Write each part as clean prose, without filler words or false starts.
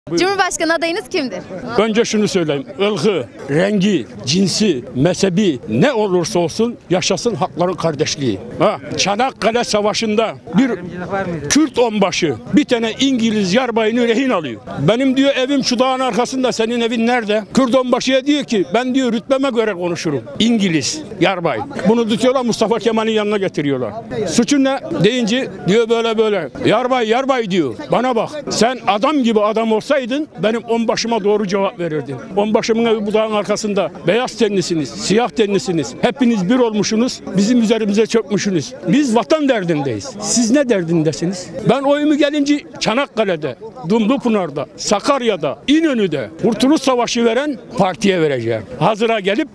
Cumhurbaşkanı adayınız kimdir? Önce şunu söyleyeyim. Irkı, rengi, cinsi, mezhebi ne olursa olsun yaşasın hakların kardeşliği. Çanakkale Savaşı'nda bir Kürt onbaşı bir tane İngiliz yarbayını rehin alıyor. Benim diyor evim şu dağın arkasında, senin evin nerede? Kürt onbaşıya diyor ki ben diyor rütbeme göre konuşurum. İngiliz yarbay. Bunu tutuyorlar, Mustafa Kemal'in yanına getiriyorlar. Suçun ne? Deyince diyor böyle. Yarbay diyor. Bana bak, sen adam gibi adam olsaydın benim onbaşıma doğru cevap verirdin. Onbaşımın evi bu dağın arkasında. Beyaz tenlisiniz, siyah tenlisiniz. Hepiniz bir olmuşsunuz. Bizim üzerimize çökmüşsünüz. Biz vatan derdindeyiz. Siz ne derdindesiniz? Ben oyumu gelince Çanakkale'de, Dumlupınar'da, Sakarya'da, İnönü'de Kurtuluş Savaşı veren partiye vereceğim. Hazıra gelip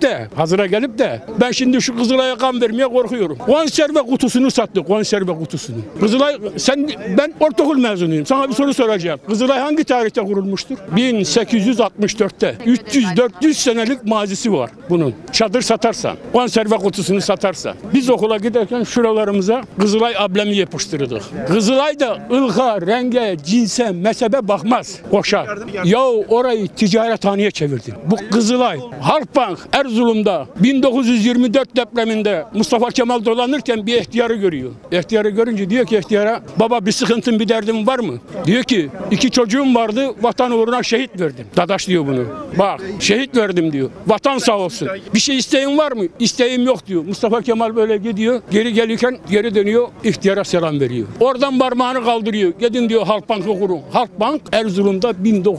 de ben şimdi şu Kızılay'a kan vermeye korkuyorum. Konserve kutusunu sattı, konserve kutusunu. Kızılay, ben ortaokul mezunuyum. Sana bir soru soracağım. Kızılay hangi tarihte kurulmuştur? 1864'te. 300-400 senelik mazisi var bunun. Çadır satarsan, konserve kutusunu satarsan. Biz okula giderken şuralarımıza Kızılay ablemi yapıştırdık. Kızılay da ılka, renge, cinse, mezhebe bakmaz. Koşar. Yahu orayı ticarethaneye çevirdin. Bu Kızılay, Halkbank Erzurum'da 1924 depreminde Mustafa Kemal dolanırken bir ihtiyarı görüyor. İhtiyarı görünce diyor ki ihtiyara, baba bir sıkıntın, bir derdin var mı? Diyor ki 2 çocuğum vardı, vatan uğruna şehit verdim. Dadaş diyor bunu. Bak, şehit verdim diyor. Vatan sağ olsun. Bir şey isteğin var mı? İsteğim yok diyor. Mustafa Kemal böyle gidiyor. Geri gelirken geri dönüyor. İhtiyara selam veriyor. Oradan parmağını kaldırıyor. Gidin diyor Halkbank'ı kurun. Halkbank Erzurum'da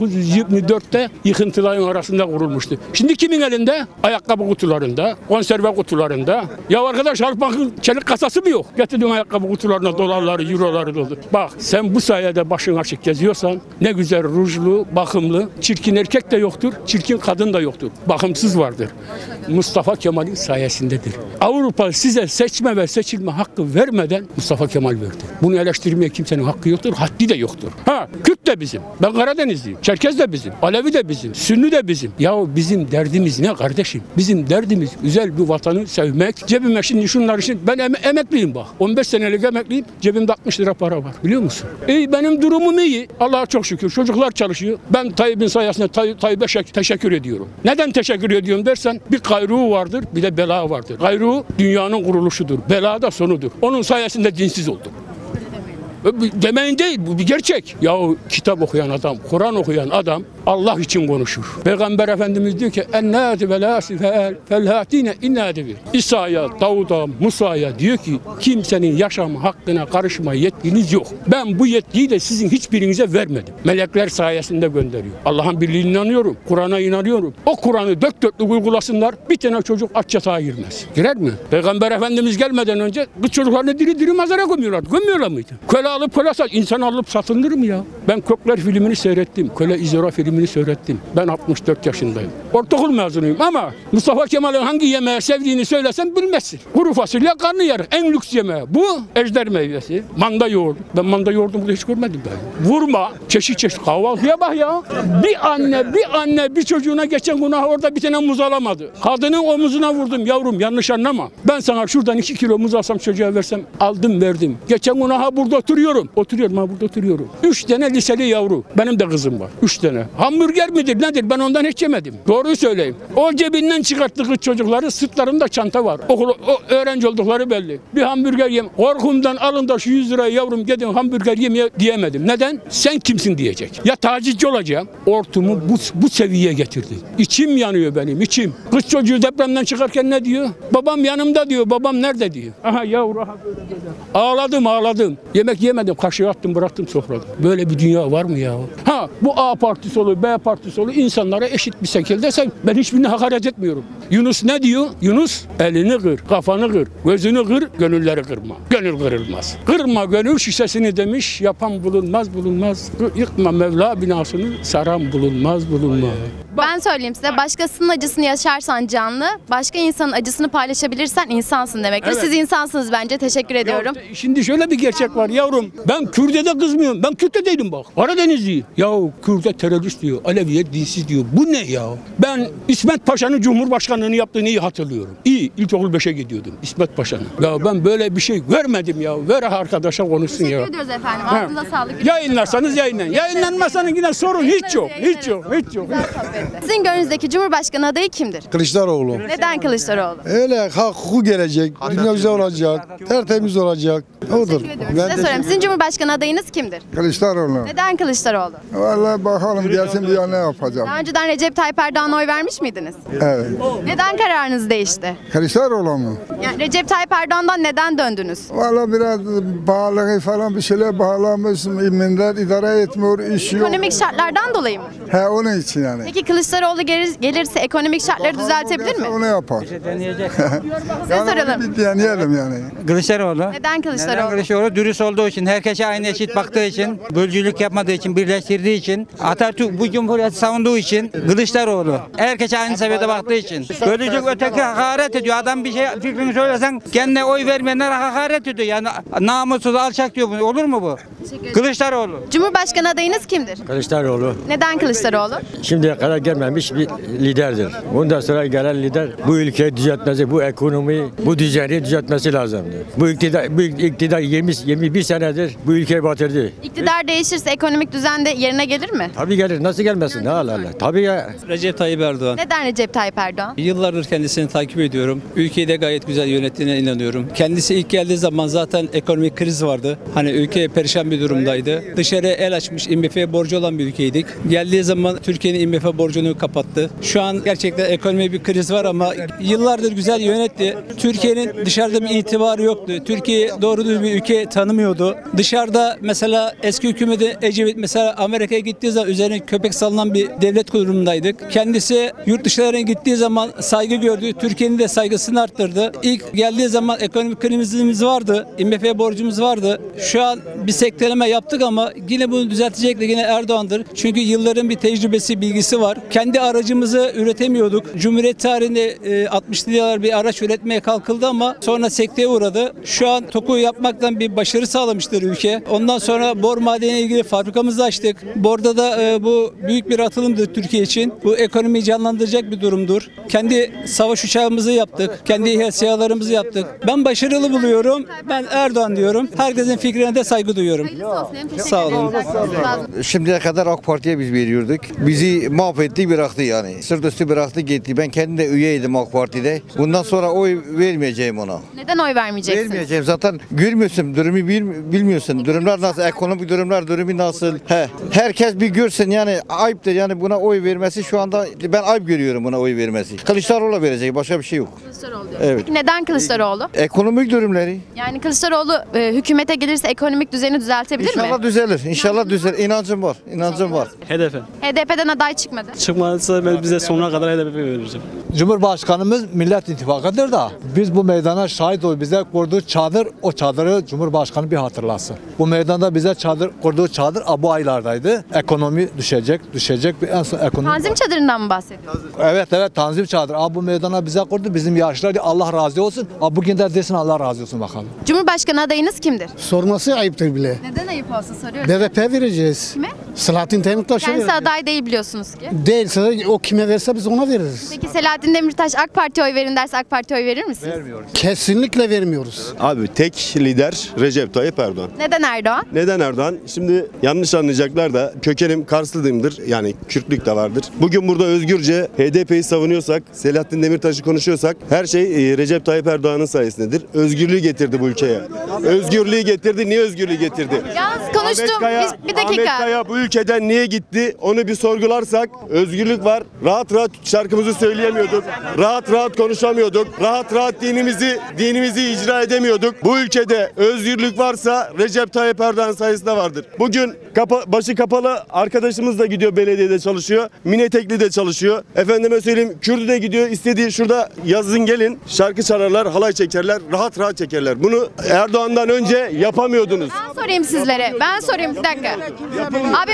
1924'te yıkıntıların arasında kurulmuştu. Şimdi kimin elinde? Ayakkabı kutularında, konserve kutularında. Ya arkadaş, Halkbank'ın çelik kasası mı yok? Getirdin ayakkabı kutularına dolarları, euroları doldur. Bak, sen bu sayede başın açık geziyorsan ne güzel rujlu, bakımlı, çirkin erkek de yoktur, çirkin kadın da yoktur. Bakımsız vardır. Mustafa Kemal'in sayesindedir. Avrupa size seçme ve seçilme hakkı vermeden Mustafa Kemal verdi. Bunu eleştirmeye kimsenin hakkı yoktur, haddi de yoktur. Kürt de bizim. Ben Karadenizliyim. Çerkez de bizim. Alevi de bizim. Sünni de bizim. Yahu bizim derdimiz ne kardeşim? Bizim derdimiz güzel bir vatanı sevmek. Cebime şimdi şunlar için, ben emekliyim bak. 15 senelik emekliyim. Cebimde 60 lira para var. Biliyor musun? Benim durumum iyi. Allah'a çok şükür. Çocuklar çalışıyor. Ben Tayyip'in sayesinde Tayyip'e teşekkür ediyorum. Neden teşekkür ediyorum dersen, bir gayruğu vardır, bir de bela vardır. Gayruğu dünyanın kuruluşudur. Bela da sonudur. Onun sayesinde dinsiz oldum. Demeyin değil, bu bir gerçek. Yahu kitap okuyan adam, Kur'an okuyan adam Allah için konuşur. Peygamber Efendimiz diyor ki ennâti ve lâsi felhâtine innâdibi. İsa'ya, Davud'a, Musa'ya diyor ki kimsenin yaşam hakkına karışma yetkiniz yok. Ben bu yetkiyi de sizin hiçbirinize vermedim. Melekler sayesinde gönderiyor. Allah'ın birliğine inanıyorum. Kur'an'a inanıyorum. O Kur'an'ı dört dörtlük uygulasınlar, bir tane çocuk aç yatağa girmez. Girer mi? Peygamber Efendimiz gelmeden önce kız çocuklarını diri diri mezara gömüyorlar. Gömüyorlar mıydı? Köle alıp köle sat. İnsan alıp satılır mı ya? Ben Kökler filmini seyrettim. Köle İzora filmini seyrettim. Ben 64 yaşındayım. Ortaokul mezunuyum ama Mustafa Kemal'in hangi yemeği sevdiğini söylesem bilmezsin. Kuru fasulye, karnıyarık. En lüks yemeği. Bu ejder meyvesi. Manda yoğurdu. Ben manda yoğurdu burada hiç görmedim ben. Vurma. Çeşit çeşit kahvaltıya bak ya. Bir anne bir çocuğuna geçen günah orada bir tane muz alamadı. Kadının omuzuna vurdum. Yavrum yanlış anlama. Ben sana şuradan 2 kilo muz alsam çocuğa versem, aldım verdim. Geçen günaha burada oturuyorum. Burada oturuyorum. 3 tane liseli yavru. Benim de kızım var. 3 tane. Hamburger midir nedir? Ben ondan hiç yemedim. Doğruyu söyleyeyim. O cebinden çıkarttığı çocukları, sırtlarında çanta var. O öğrenci oldukları belli. Bir hamburger yem. Korkumdan alın da şu 100 lirayı yavrum gidin hamburger yemeye diyemedim. Neden? Sen kimsin diyecek. Ya tacizci olacağım. Ortumu bu seviyeye getirdi. İçim yanıyor benim, içim. Kız çocuğu depremden çıkarken ne diyor? Babam yanımda diyor. Babam nerede diyor. Aha yavru böyle. Ağladım. Yemek yemedim. Kaşığı attım bıraktım sofrada. Böyle bir dünya var mı ya? Bu A partisi olur, B partisi olur. İnsanlara eşit bir şekilde ben hiçbirini hakaret etmiyorum. Yunus ne diyor? Yunus elini kır, kafanı kır, gözünü kır, gönülleri kırma. Gönül kırılmaz. Kırma gönül şişesini demiş, yapan bulunmaz. Yıkma Mevla binasını, saran bulunmaz. Ben söyleyeyim size. Başkasının acısını yaşarsan canlı, başka insanın acısını paylaşabilirsen insansın demektir. Evet. Siz insansınız bence. Teşekkür ediyorum. Ya şimdi şöyle bir gerçek var yavrum. Ben Kürt'e de kızmıyorum. Ben Kürt de değilim bak. Karadenizliyim. Ya Kürt'e terörist diyor. Aleviye dinsiz diyor. Bu ne ya? Ben İsmet Paşa'nın Cumhurbaşkanlığını yaptığını iyi hatırlıyorum. İyi. İlkokul 5'e gidiyordum. İsmet Paşa'nın. Ya ben böyle bir şey görmedim ya. Ver arkadaşa konuşsun ya. Teşekkür ediyoruz efendim. Ağzınıza sağlık. Yayınlarsanız yayınlayın. Yayınlanmasanız yine sorun hiç yok. Hiç yok. Hiç yok. Sizin gönlünüzdeki Cumhurbaşkanı adayı kimdir? Kılıçdaroğlu. Neden Kılıçdaroğlu? Öyle hak hukuku gelecek, dünya güzel olacak, tertemiz olacak. Odur. Teşekkür ediyorum. Size sorayım. Sizin Cumhurbaşkanı adayınız kimdir? Kılıçdaroğlu. Neden Kılıçdaroğlu? Vallahi bakalım gelsin bir ne yapacağım. Daha önceden Recep Tayyip Erdoğan'a oy vermiş miydiniz? Evet. Neden kararınız değişti? Kılıçdaroğlu mu? Yani Recep Tayyip Erdoğan'dan neden döndünüz? Vallahi biraz bağlı falan bir şeyler bağlamış. Millet idare etmiyor, iş yok. Ekonomik şartlardan dolayı mı? He onun için yani. Peki Kılıçdaroğlu gelirse ekonomik şartları düzeltebilir mi? Onu yapar. Size Yani soralım. bir deneyelim yani. Kılıçdaroğlu. Neden Neden Kılıçdaroğlu? Kılıçdaroğlu? Dürüst olduğu için, herkese aynı eşit baktığı için, bölücülük yapmadığı için, birleştirdiği için, Atatürk bu cumhuriyeti savunduğu için Kılıçdaroğlu. Herkese aynı seviyede baktığı için. Bölücülük öteki hakaret ediyor. Adam bir şey fikrini söylesen kendine oy vermeyenler hakaret ediyor. Yani namussuz, alçak diyor. Olur mu bu? Kılıçdaroğlu. Cumhurbaşkanı adayınız kimdir? Kılıçdaroğlu Neden Kılıçdaroğlu? şimdiye kadar gelmemiş bir liderdir. Bundan sonra gelen lider bu ülkeyi düzeltmesi, bu ekonomiyi, bu düzeni düzeltmesi lazımdı. Bu iktidar 21 senedir bu ülkeyi batırdı. İktidar değişirse ekonomik düzen de yerine gelir mi? Tabii gelir, nasıl gelmesin? Allah Allah. Tabii ya. Recep Tayyip Erdoğan. Neden Recep Tayyip Erdoğan? Yıllardır kendisini takip ediyorum. Ülkeyi de gayet güzel yönettiğine inanıyorum. Kendisi ilk geldiği zaman zaten ekonomik kriz vardı. Hani ülke perişan bir durumdaydı. Dışarıya el açmış, IMF'ye borcu olan bir ülkeydik. Geldiği zaman Türkiye'nin IMF borcunu kapattı. Şu an gerçekten ekonomik bir kriz var ama yıllardır güzel yönetti. Türkiye'nin dışarıda bir itibarı yoktu. Türkiye doğru düzgün bir ülke tanımıyordu. Dışarıda mesela eski hükümeti Ecevit mesela Amerika'ya gittiği zaman üzerine köpek salınan bir devlet kurumundaydık. Kendisi yurt dışlarına gittiği zaman saygı gördü. Türkiye'nin de saygısını arttırdı. İlk geldiği zaman ekonomik krizimiz vardı. IMF borcumuz vardı. Şu an bir sekteleme yaptık ama yine bunu düzeltecek de yine Erdoğan'dır. Çünkü yılların bir tecrübesi, bilgisi var. Kendi aracımızı üretemiyorduk. Cumhuriyet tarihinde 60'lı yıllar bir araç üretmeye kalkıldı ama sonra sekteye uğradı. Şu an TOKİ yapmaktan bir başarı sağlamıştır ülke. Ondan sonra bor madeniyle ilgili fabrikamızı açtık. Borda da bu büyük bir atılımdır Türkiye için. Bu ekonomiyi canlandıracak bir durumdur. Kendi savaş uçağımızı yaptık. Kendi İHA SİHA'larımızı yaptık. Ben başarılı buluyorum. Ben Erdoğan diyorum. Herkesin fikrine de saygı duyuyorum. Sağ olun. Şimdiye kadar AK Parti'ye biz veriyorduk. Bizi mahvetti, bıraktı yani. Sırt üstü bıraktı gitti. Ben kendim de üyeydim AK Parti'de. Bundan sonra oy vermeyeceğim ona. Neden oy vermeyeceksiniz? Vermeyeceğim. Zaten görmüyorsun, durumu bilmiyorsun. Durumlar nasıl, ekonomik durumu nasıl. Herkes bir görsün yani ayıptır yani buna oy vermesi şu anda ben ayıp görüyorum buna oy vermesi. Kılıçdaroğlu verecek, başka bir şey yok. Kılıçdaroğlu diyor. Evet. Peki neden Kılıçdaroğlu? Ekonomik durumları. Yani Kılıçdaroğlu hükümete gelirse ekonomik düzeni düzeltebilir mi? İnşallah düzelir. İnşallah düzelir. İnancım var. İnancım var. HDP. HDP'den aday çıkmadı. Çıkmazsa ben bize sonuna kadar HDP vereceğim. Cumhurbaşkanımız Millet İttifakı'dır da biz bu meydana şahit ol bize kurduğu çadır o çadırı Cumhurbaşkanı bir hatırlasın. Bu meydanda bize kurduğu çadır bu aylardaydı. Ekonomi düşecek bir en son ekonomi. Tanzim çadırından mı bahsediyorsunuz? Evet Tanzim çadır. Bu meydana bize kurdu bizim yaşlılar Allah razı olsun. Bugün de desin Allah razı olsun bakalım. Cumhurbaşkanı adayınız kimdir? Sorması ayıptır bile. Neden ayıp olsun soruyoruz. BDP vereceğiz. Kime? Selahattin Demirtaş'a Kendisi vereceğiz. aday değil biliyorsunuz ki. Değilse de o kime verse biz ona veririz. Peki Selahattin Demirtaş AK Parti'ye oy verin derse AK Parti'ye oy verir misiniz? Kesinlikle vermiyoruz. Abi tek lider Recep Tayyip Erdoğan. Neden Erdoğan? Neden Erdoğan? Şimdi yanlış anlayacaklar da kökenim Karslıyımdır. Yani Kürtlük de vardır. Bugün burada özgürce HDP'yi savunuyorsak, Selahattin Demirtaş'ı konuşuyorsak her şey Recep Tayyip Erdoğan'ın sayesindedir. Özgürlüğü getirdi bu ülkeye. Özgürlüğü getirdi. Niye özgürlüğü getirdi? Yalnız konuştum. Bir dakika. Ahmet Kaya bu ülkeden niye gitti? Onu bir sorgularsak özgürlük var. Rahat rahat şarkımızı söyleyemiyorduk. Rahat rahat konuşamıyorduk. Rahat rahat dinimizi icra edemiyorduk. Bu ülkede özgürlük varsa Recep Tayyip Erdoğan sayesinde vardır. Bugün başı kapalı arkadaşımız da gidiyor belediyede çalışıyor. Minetekli'de çalışıyor. Efendime söyleyeyim Kürdü de gidiyor. İstediği şurada yazın gelin şarkı çalarlar, halay çekerler, rahat rahat çekerler. Bunu Erdoğan'dan önce yapamıyordunuz. Ben sorayım sizlere. Ben sorayım bir dakika. Abim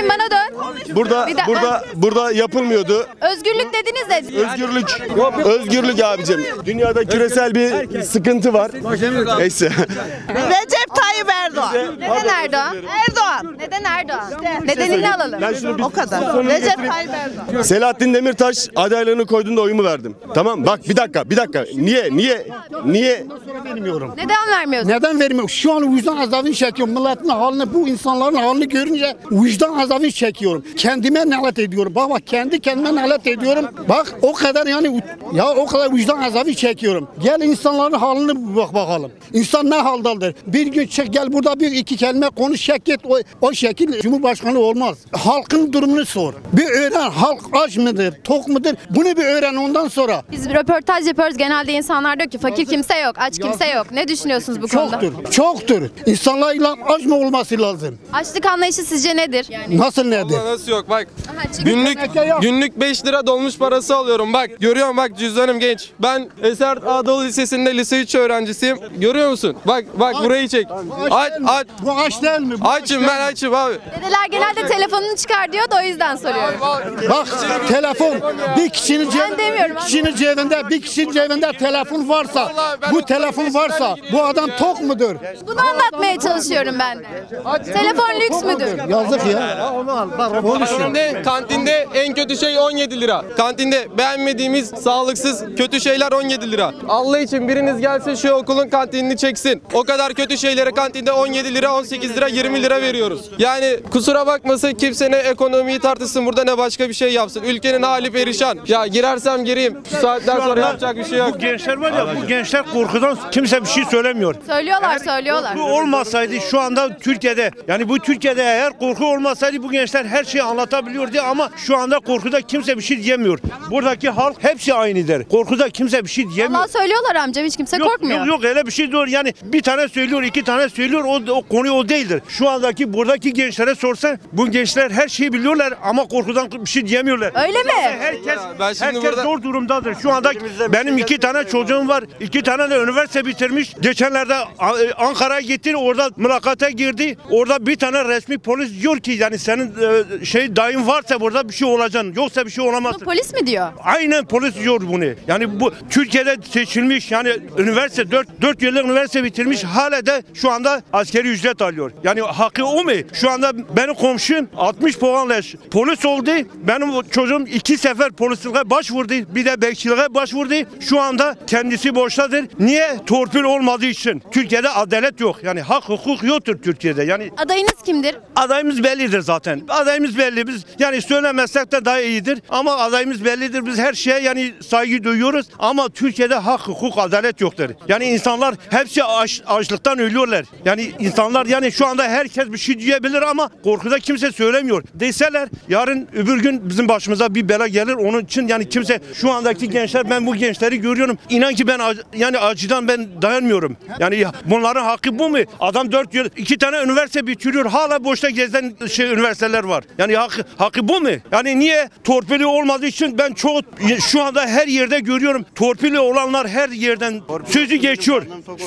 Abicim bana dön. Burada yapılmıyordu. Özgürlük dediniz de. Özgürlük abicim. Dünyada küresel bir sıkıntı var. Neyse. Recep Tayyip Erdoğan. Neden Erdoğan? Erdoğan. Neden Erdoğan? Nedenini alalım. O kadar. Recep Tayyip Erdoğan. Selahattin Demirtaş adaylığını koyduğunda oyumu verdim. Tamam bak bir dakika. Niye? Bilmiyorum. Neden vermiyorsun? Neden vermiyor? Şu an vicdan azabını çekiyorum. Milletin halini, bu insanların halini görünce vicdan azabını çekiyorum. Kendime nalet ediyorum. Bak kendi kendime nalet ediyorum. Bak o kadar yani o kadar vicdan azabı çekiyorum. Gel insanların halini bak bakalım. İnsan ne haldadır? Bir gün çık gel burada bir iki kelime konuş şekil o şekil Cumhurbaşkanı olmaz. Halkın durumunu sor. Bir öğren halk aç mıdır, tok mudur? Bunu bir öğren ondan sonra. Biz bir röportaj yapıyoruz. Genelde insanlar diyor ki fakir kimse yok, aç kimse yok. Ne düşünüyorsunuz bu konuda? Çoktur. İnsanlarla aç mı olması lazım? Açlık anlayışı sizce nedir? Nasıl nedir? Nasıl yok bak. Aha, çık. Günlük 5 lira dolmuş parası alıyorum. Bak görüyorum bak cüzdanım genç. Ben Eser Anadolu Lisesi'nde lise 3 öğrencisiyim. Görüyor musun? Bak burayı çek. Aç. Bu aç değil mi? Açım abi. Dedeler genelde telefonunu çıkar diyor da o yüzden soruyorum. Bak telefon bir kişinin demiyorum. bir kişinin cebinde telefon varsa bu adam tok mudur? Bunu anlatmaya çalışıyorum ben de. Telefon lüks müdür? Yazık ya. Kantinde en kötü şey 17 lira. Kantinde beğenmediğimiz sağlıksız kötü şeyler 17 lira. Allah için biriniz gelsin şu okulun kantinini çeksin. O kadar kötü şeylere kantinde 17 lira, 18 lira, 20 lira veriyoruz. Yani kusura bakmasın kimse ne ekonomiyi tartışsın burada ne başka bir şey yapsın. Ülkenin hali perişan. Ya girersem gireyim. Şu saatten sonra yapacak bir şey yok. Bu gençler var ya bu gençler korkudan kimse bir şey söylemiyor. Söylüyorlar. Korku olmasaydı şu anda Türkiye'de yani bu Türkiye'de eğer korku olmasaydı bu gençler her şeyi anlatabiliyordu ama şu anda korkuda kimse bir şey diyemiyor. Buradaki halk hepsi aynıdır. Korkuda kimse bir şey diyemiyor. Allah söylüyorlar amcam hiç kimse korkmuyor. Yok öyle bir şey değil. Yani bir tane söylüyor, iki tane söylüyor o konu o değildir. Şu andaki buradaki gençlere sorsan bu gençler her şeyi biliyorlar ama korkudan bir şey diyemiyorlar. Öyle mi? Herkes zor durumdadır. Şu anda benim 2 tane çocuğum var. 2 tane de üniversite bitirmiş. Geçenlerde Ankara'ya gitti. Orada mülakata girdi. Orada bir tane resmi polis diyor ki yani senin dayın varsa burada bir şey olacaksın. Yoksa bir şey olamazsın. Bunu polis mi diyor? Aynen polis diyor bunu. Yani bu Türkiye'de seçilmiş yani üniversite 4 yıllık üniversite bitirmiş hala da şu anda askeri ücret alıyor. Yani hakkı o mu? Şu anda benim komşum 60 puanla polis oldu. Benim çocuğum 2 sefer polisliğe başvurdu. Bir de bekçiliğe başvurdu. Şu anda kendisi boştadır. Niye? Torpil olmadığı için. Türkiye'de adalet yok. Yani hak hukuk yoktur Türkiye'de. Yani adayınız kimdir? Adayımız bellidir zaten. Adayımız belli. Biz yani söylemezsek de daha iyidir. Ama adayımız bellidir. Biz her şeye yani saygı duyuyoruz. Ama Türkiye'de hak hukuk adalet yoktur. Yani insanlar hepsi açlıktan ölüyorlar. Yani insanlar yani şu anda herkes bir şey diyebilir ama korkuda kimse söylemiyor. Deseler yarın öbür gün bizim başımıza bir bela gelir. Onun için yani kimse şu andaki gençler ben bu gençleri görüyorum. İnan ki ben yani acıdan ben dayanmıyorum. Yani bunların hakkı bu mu? Adam 4 yıl 2 tane üniversite bitiriyor. Hala boşta gezen üniversiteler var. Yani hakkı bu mu? Yani niye? Torpili olmadığı için ben şu anda her yerde görüyorum. Torpili olanlar her yerden sözü geçiyor.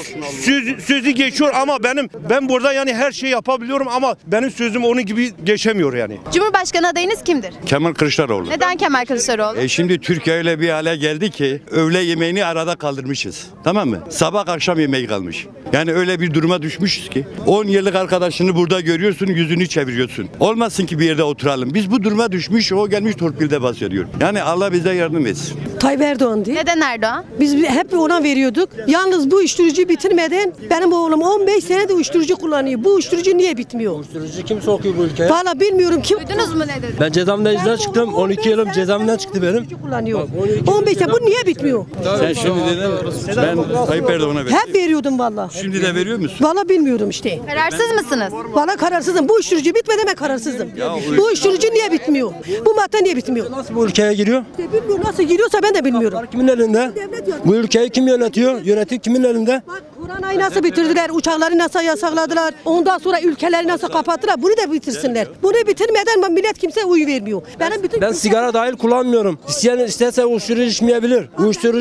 Sözü geçiyor ama ben burada yani her şeyi yapabiliyorum ama benim sözüm onun gibi geçemiyor yani. Cumhurbaşkanı adayınız kimdir? Kemal Kılıçdaroğlu. Neden Kemal Kılıçdaroğlu? Şimdi Türkiye öyle bir hale geldi ki öğle yemeğini arada kaldırmışız. Tamam mı? Sabah akşam yemeği kalmış. Yani öyle bir duruma düşmüşüz ki 10 yıllık arkadaşını burada görüyorsun yüzünü çeviriyorsun. Olmasın ki bir yerde oturalım. Biz bu duruma düşmüş o gelmiş torpilde bahsediyor. Yani Allah bize yardım etsin. Tayyip Erdoğan diye. Neden Erdoğan? Biz hep ona veriyorduk. Yalnız bu uyuşturucuyu bitirmeden benim oğlum 15 senedir uyuşturucu kullanıyor. Bu uyuşturucu niye bitmiyor? Uyuşturucu kim sokuyor bu ülkeye? Valla bilmiyorum kim. Duydunuz mu ne dedi? Ben cezaevinden çıktım. 12 yılım cezaevinden çıktı benim. Kullanıyor. 15 sene bu niye bitmiyor? Sen şimdi dedin ben Tayyip Erdoğan'a veriyorum. Hep veriyordum valla. Şimdi de veriyor musun? Valla bilmiyorum işte. Kararsız mısınız? Valla kararsızım. Bu uyuşturucu bitmeden ben kararsızım. Bu uyuşturucu niye bitmiyor? Bu madde niye bitmiyor? Nasıl bu ülkeye giriyor? Bilmiyorum nasıl giriyorsa ben de bilmiyorum. Kimin elinde? Bu ülkeyi kim yönetiyor? Yönetim kimin elinde? Koronayı nasıl bitirdiler? Uçakları nasıl yasakladılar? Ondan sonra ülkeleri nasıl kapattılar? Bunu da bitirsinler. Bunu bitirmeden millet kimse uy vermiyor. Ben sigara dahil kullanmıyorum. İsteyen isterse uyuşturucu içmeyebilir.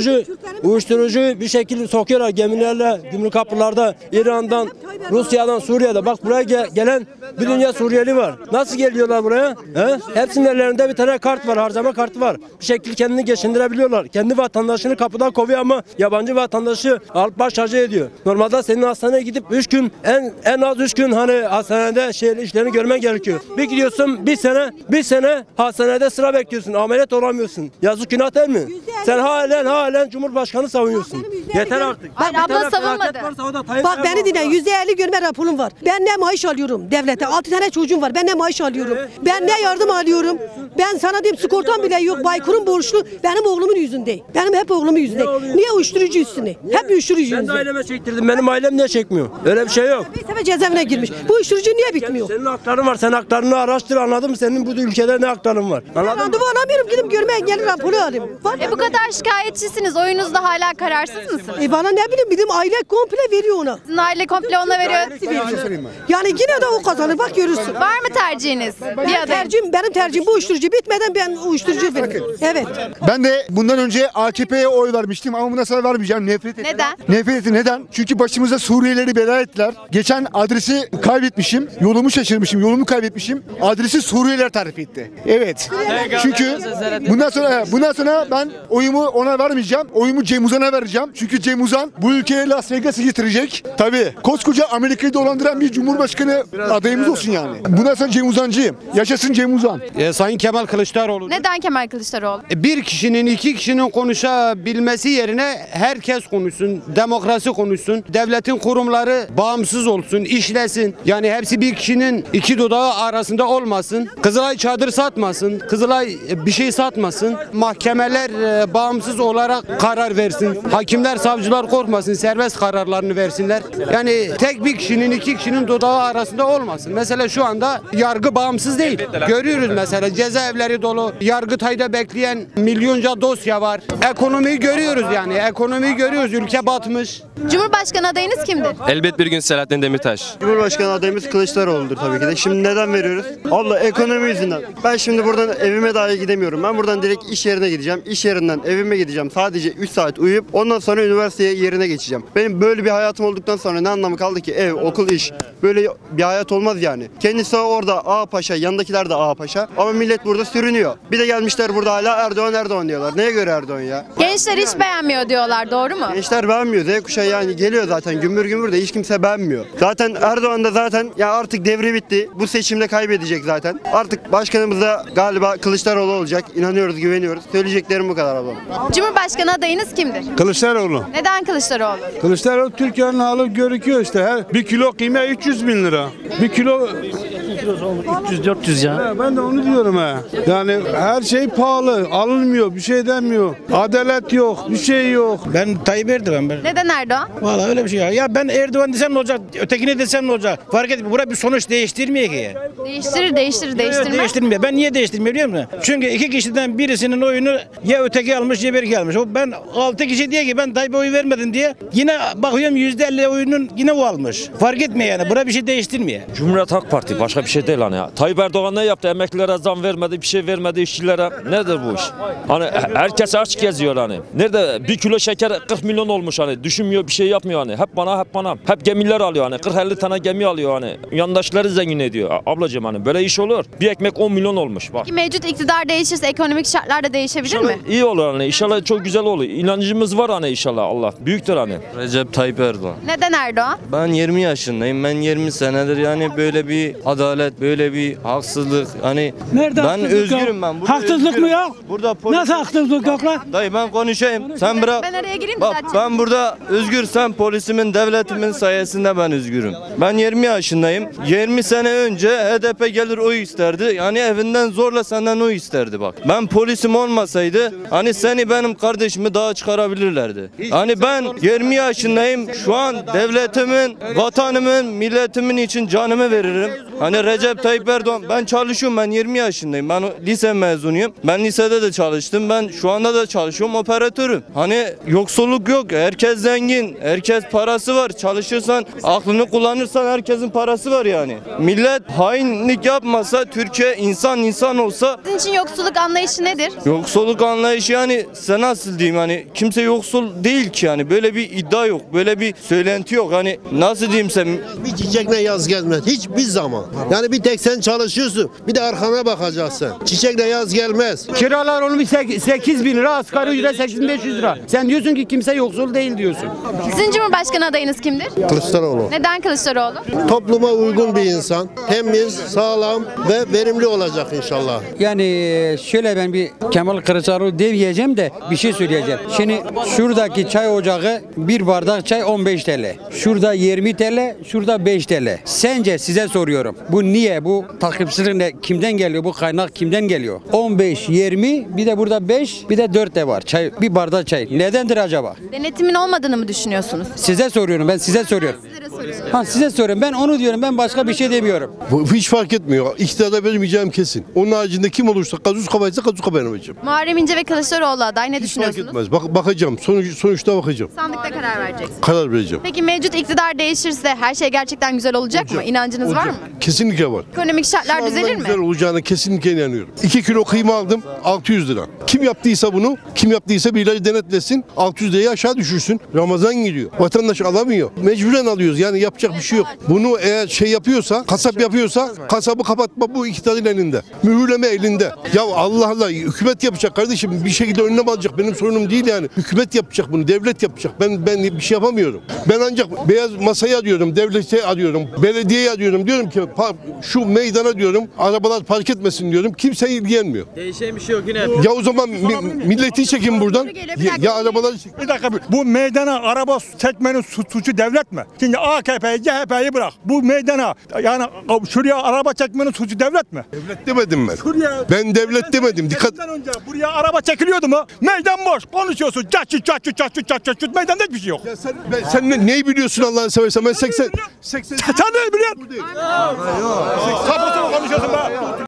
Uyuşturucu bir şekilde sokuyorlar gemilerle, gümrük kapılarda, İran'dan, Rusya'dan, Suriye'de. Bak buraya gelen bir dünya Suriyeli var. Nasıl geliyorlar buraya? He? Hepsinin ellerinde bir tane kart var, harcama kartı var. Bir şekilde kendini geçindirebiliyorlar. Kendi vatandaşını kapıdan kovuyor ama yabancı vatandaşı alıp baş harcı ediyor. Normalde senin hastaneye gidip 3 gün, en az 3 gün hani hastanede işlerini görmen gerekiyor. Bir gidiyorsun bir sene hastanede sıra bekliyorsun. Ameliyat olamıyorsun. Yazık günah değil mi? Sen halen Cumhurbaşkanı savunuyorsun. Yeter artık. Bak abla savunmadı. Bak beni dinle. %50 görme raporum var. Ben ne maaş alıyorum devlete? 6 tane çocuğum var. Ben ne maaş alıyorum? Ben ne yardım alıyorum? Ben sana diyeyim sigortam bile yok. Baykur'un borçlu. Benim oğlumun yüzünden. Benim hep oğlumun yüzünden. Niye uyuşturucu üstüne? Hep uyuşturucu yüzünden. Ben de aileme çektirdim. Benim ailem niye çekmiyor? Öyle bir şey yok. Bir sefer cezaevine girmiş. Bu uyuşturucu niye bitmiyor? Senin hakların var. Sen haklarını araştır, anladın mı? Senin bu ülkede ne hakların var? Anladın mı? Randevu alamıyorum. Gidip görme engelli raporu alayım. Bu kadar şikayetçisiniz. Oyunuzda hala kararsız mısınız? Bana ne bileyim bizim aile komple veriyor ona. Sizin aile komple ona veriyor. Yani yine de o kazanır. Bak görürsün. Var mı tercihiniz? Benim tercihim bu uyuşturucu bitmeden ben uyuşturucu veririm. Evet. Ben de bundan önce AKP'ye oy vermiştim ama bundan sonra vermeyeceğim. Nefret ettim. Neden? Nefret ettim. Neden? Çünkü başımıza Suriyelileri bela ettiler. Geçen adresi kaybetmişim. Yolumu şaşırmışım. Yolumu kaybetmişim. Adresi Suriyeliler tarif etti. Evet. Çünkü bundan sonra ben oyumu ona vermeyeceğim. Oyumu Cem Uzan'a vereceğim. Çünkü Cem Uzan bu ülkeye Las Vegas'ı getirecek. Tabii. Koskoca Amerika'yı dolandıran bir cumhurbaşkanı adayımız olsun yani. Bundan sonra Cem Uzancıyım. Yaşasın Cem Uzan. Sayın Kemal Kılıçdaroğlu. Neden Kemal Kılıçdaroğlu? Bir kişinin, iki kişinin konuşabilmesi yerine herkes konuşsun, demokrasi konuşsun, devletin kurumları bağımsız olsun, işlesin. Yani hepsi bir kişinin iki dudağı arasında olmasın. Kızılay çadır satmasın, Kızılay bir şey satmasın. Mahkemeler bağımsız olarak karar versin. Hakimler, savcılar korkmasın, serbest kararlarını versinler. Yani tek bir kişinin, iki kişinin dudağı arasında olmasın. Mesela şu anda yargı bağımsız değil. Görüyoruz mesela cezaevleri dolu. Yargıtay'da bekleyen milyonca dosya var. Ekonomiyi görüyoruz yani. Ekonomiyi görüyoruz. Ülke batmış. Cumhurbaşkanı adayınız kimdir? Elbet bir gün Selahattin Demirtaş. Cumhurbaşkanı adayımız Kılıçdaroğlu'dur tabii ki de. Şimdi neden veriyoruz? Abla ekonomi yüzünden. Ben şimdi buradan evime dahi gidemiyorum. Ben buradan direkt iş yerine gideceğim. İş yerinden evime gideceğim. Sadece 3 saat uyuyup ondan sonra üniversiteye yerine geçeceğim. Benim böyle bir hayatım olduktan sonra ne anlamı kaldı ki? Ev, okul, iş. Böyle bir hayat olmaz yani. Kendisi orada ağa paşa, yanındakiler de ağa paşa. Ama millet burada sürünüyor. Bir de gelmişler burada hala Erdoğan diyorlar. Neye göre Erdoğan ya? Gençler hiç beğenmiyor diyorlar, doğru mu? Gençler beğenmiyor. Z kuşağı yani geliyor zaten gümbür gümbür de hiç kimse beğenmiyor. Zaten Erdoğan da zaten ya artık devri bitti. Bu seçimde kaybedecek zaten. Artık başkanımız da galiba Kılıçdaroğlu olacak. İnanıyoruz, güveniyoruz. Söyleyeceklerim bu kadar ablam. Cumhurbaşkanı adayınız kimdir? Kılıçdaroğlu. Neden Kılıçdaroğlu? Kılıçdaroğlu Türkiye'nin hali görüküyor işte. Her bir kilo kıyma 300 bin lira. Bir kilo 300-400 ya. Ben de onu diyorum ha. Yani her şey pahalı. Alınmıyor. Bir şey denmiyor. Adalet yok. Bir şey yok. Ben Tayyip Erdoğan. Neden Erdoğan? Vallahi öyle bir şey ya. Ya ben Erdoğan desem ne olacak? Ötekine desem ne olacak? Fark etmiyor. Buraya bir sonuç değiştirmiyor ki ya. Değiştirmez. Değiştirmiyor. Ben niye değiştirmiyor biliyor musun? Çünkü iki kişiden birisinin oyunu ya öteki almış ya biri almış. Ben 6 kişi diye ki ben Tayyip'e oy vermedim diye yine bakıyorum %50 oyunun yine o almış. Fark etmiyor yani. Buraya bir şey değiştirmiyor. Cumhuriyet Halk Parti başka bir şey değil hani ya. Tayyip Erdoğan ne yaptı? Emeklilere zam vermedi, bir şey vermedi işçilere. Nedir bu iş? Hani herkes aç geziyor hani. Nerede bir kilo şeker 40 milyon olmuş hani. Düşünmüyor, bir şey yapmıyor hani. Hep bana. Hep gemiler alıyor hani. 40-50 tane gemi alıyor hani. Yandaşları zengin ediyor. Ablacığım hani böyle iş olur. Bir ekmek 10 milyon olmuş bak. Peki mevcut iktidar değişirse ekonomik şartlar da değişebilir mi? İyi olur hani. İnşallah çok güzel olur. İnancımız var hani inşallah Allah. Büyüktür hani. Recep Tayyip Erdoğan. Neden Erdoğan? Ben 20 yaşındayım. Ben 20 senedir yani böyle bir adalet, böyle bir haksızlık. Hani nerede ben özgürüm ben. Burada haksızlık özgürüm. mı yok? Burada nasıl haksızlık yok lan? Dayı ben konuşayım. Sen bırak. Ben araya gireyim mi Bak zaten? ben burada özgürsem polisimin, devletimin sayesinde ben özgürüm. Ben 20 yaşındayım. 20 sene önce HDP gelir oy isterdi. Yani evinden zorla senden oy isterdi bak. Ben polisim olmasaydı hani seni benim kardeşimi daha çıkarabilirlerdi. Hani ben 20 yaşındayım. Şu an devletimin, vatanımın, milletimin için canımı veririm. Hani Recep Tayyip Erdoğan, ben çalışıyorum, ben 20 yaşındayım. Ben lise mezunuyum. Ben lisede de çalıştım. Ben şu anda da çalışıyorum, operatörüm. Hani yoksulluk yok. Herkes zengin. Herkes parası var. Çalışırsan, aklını kullanırsan herkesin parası var yani. Millet hainlik yapmasa, Türkiye insan olsa. Sizin için yoksulluk anlayışı nedir? Yoksulluk anlayışı yani sen nasıl diyeyim, hani kimse yoksul değil ki, yani böyle bir iddia yok, böyle bir söylenti yok, hani nasıl diyeyim sen. Bir çiçekle yaz gelmez hiçbir zaman. Yani bir tek sen çalışıyorsun, bir de arkana bakacaksın. Çiçekle yaz gelmez. Kiralar olmuş 8 bin lira, asgari ücret 8500 lira. Sen diyorsun ki kimse yoksul değil diyorsun. Sizin Cumhurbaşkanı adayınız kimdir? Kılıçdaroğlu. Neden Kılıçdaroğlu? Topluma uygun bir insan, temiz, sağlam ve verimli olacak inşallah. Yani şöyle ben bir Kemal Kılıçdaroğlu demeyeceğim de bir şey söyleyeceğim. Şimdi şuradaki çay ocağı bir bardak çay 15 TL. Şurada 20 TL, şurada 5 TL. Sence size soruyorum. Bu niye? Bu takipsizlik ne? Kimden geliyor? Bu kaynak kimden geliyor? 15, 20 bir de burada 5 bir de 4 de var. Çay, bir bardak çay. Nedendir acaba? Denetimin olmadığını mı düşünüyorsunuz? Size soruyorum. Ben size soruyorum. Size soruyorum. Ben onu diyorum. Ben başka bir şey demiyorum. Bu hiç fark etmiyor. İktidarda vermeyeceğim kesin. Onun haricinde kim olursa Kazuska ben vereceğim. Muharrem İnce ve Kılıçdaroğlu aday ne Hiç düşünüyorsunuz? fark etmez. Bakacağım. Sonuçta bakacağım. Sandıkta karar vereceksiniz. Karar vereceğim. Peki mevcut iktidar değişirse her şey gerçekten güzel olacak mı? İnancınız var mı? Kesinlikle var. Ekonomik şartlar düzelir mi? Güzel olacağına kesinlikle inanıyorum. 2 kilo kıyma aldım 600 lira. Kim yaptıysa bunu, kim yaptıysa bir ilacı denetlesin, 600 liraya aşağı düşürsün. Ramazan geliyor. Vatandaş alamıyor. Mecburen alıyoruz. Yani yapacak bir şey yok. Bunu eğer şey yapıyorsa, kasap yapıyorsa kasabı kapatma bu iktidarın elinde. Mühürleme elinde. Ya Allah Allah, hükümet yapacak kardeşim. Bir şekilde önlem alacak. Benim sorunum değil yani. Hükümet yapacak bunu. Devlet yapacak. Ben bir şey yapamıyorum. Ben ancak beyaz masayı arıyorum. Devleti arıyorum. Belediyeyi arıyorum. Diyorum ki şu meydana diyorum arabalar park etmesin diyorum. Kimse ilgilenmiyor. Değişen bir şey yok yine. Ya o zaman milleti çekin buradan. Ya arabaları çekin. Bir dakika, bu meydana araba çekmenin suçu devlet mi? Şimdi AKP'yi, CHP'yi bırak. Bu meydana yani şuraya araba çekmenin suçu devlet mi? Devlet demedim ben. Şuraya, ben devlet demedim. Dikkat. Önce buraya araba çekiliyordu mu? Meydan boş. Konuşuyorsun. Çat. Meydanda hiçbir şey yok. Ya sen neyi biliyorsun Allah'ını seversen? Ben 80 Sen ne biliyorsun? Kapısını konuşuyorsun be.